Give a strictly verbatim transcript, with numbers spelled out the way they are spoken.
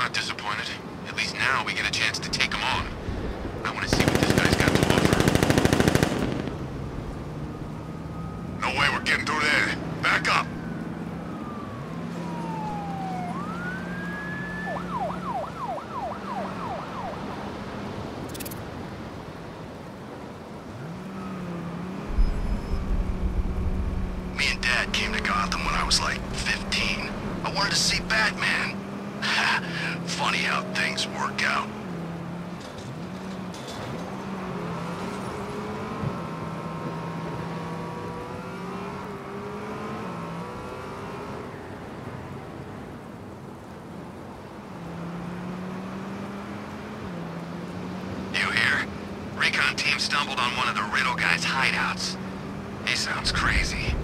not disappointed. At least now we get a chance to take him on. I want to see what this guy's got to offer. No way we're getting through there. Back up! Me and Dad came to Gotham when I was like fifteen. I wanted to see Batman. Funny how things work out. You here? Recon team stumbled on one of the Riddle guy's hideouts. He sounds crazy.